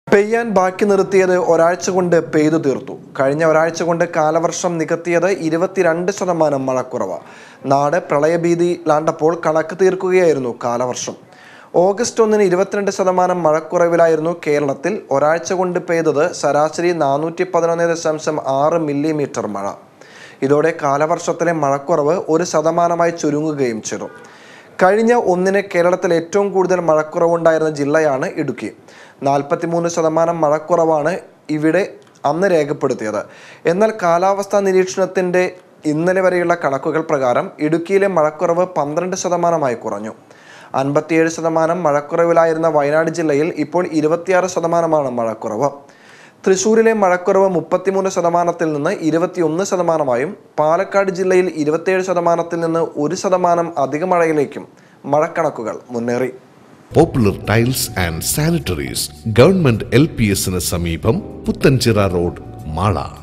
പെയ്യാൻ ബാക്കി നിർത്തിയത് ഒരാഴ്ച കൊണ്ട് പെയ്തു തീർത്തു. കഴിഞ്ഞ ഒരാഴ്ച കൊണ്ട് കാലവർഷം നികത്തിയത് 22% മഴക്കുറവ്. നാട് പ്രളയഭീതിയിലാണ്ടപ്പോൾ കണക്ക് തീർക്കുകയായിരുന്നു കാലവർഷം. ഓഗസ്റ്റ് 1-ന് 22% മഴക്കുറവിലായിരുന്നു കേരളത്തിൽ. ഒരാഴ്ച കൊണ്ട് പെയ്തത് ശരാശരി 411.6 മില്ലിമീറ്റർ മഴ. ഇതോടെ കാലവർഷത്തിലെ മഴക്കുറവ് 1% ചുരുങ്ങുകയും ചെയ്തു. കഴിഞ്ഞ 1-ന് കേരളത്തിൽ ഏറ്റവും കൂടുതൽ മഴക്കുറവുണ്ടായിരുന്ന ജില്ലയാണ് ഇടുക്കി. 43% മഴക്കുറവാണ് ഇവിടെ അന്ന് രേഖപ്പെടുത്തിയത്. എന്നാൽ കാലാവസ്ഥാ നിരീക്ഷണത്തിൻ്റെ ഇന്നലെ വരെയുള്ള കണക്കുകൾ പ്രകാരം ഇടുക്കിയിലെ മഴക്കുറവ് 12% കുറഞ്ഞു. 57% മഴക്കുറവിലായിരുന്ന വയനാട് ജില്ലയിൽ ഇപ്പോൾ 26% മഴക്കുറവ്. തൃശ്ശൂരിലെ മഴക്കുറവ് 33%-ൽ നിന്ന് 21%-ആയും പാലക്കാട് ജില്ലയിൽ 27%-ൽ നിന്ന് 1% അധിക മഴയിലേക്കും മഴക്കണക്കുകൾ മുന്നേറി. Popular tiles and sanitaries, government LPS-ന് സമീപം, പുത്തൻചിറ റോഡ്, മാള.